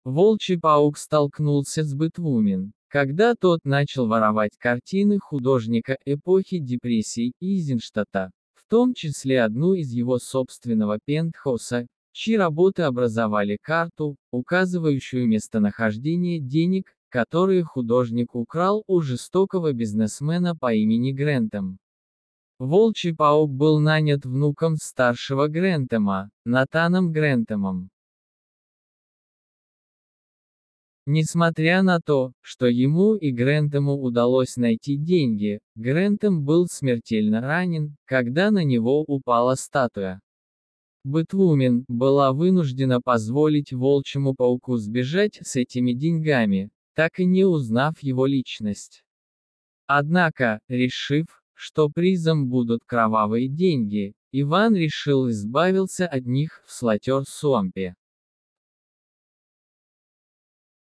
Волчий паук столкнулся с Бэтвумен, когда тот начал воровать картины художника эпохи депрессий Эйзенштадта, в том числе одну из его собственного пентхауса, чьи работы образовали карту, указывающую местонахождение денег, которые художник украл у жестокого бизнесмена по имени Грентем. Волчий паук был нанят внуком старшего Грентема, Натаном Грентемом. Несмотря на то, что ему и Грентему удалось найти деньги, Грентем был смертельно ранен, когда на него упала статуя. Бэтвумен была вынуждена позволить волчьему пауку сбежать с этими деньгами, так и не узнав его личность. Однако, решив, что призом будут кровавые деньги, Иван решил избавиться от них в Слотер-Суампе.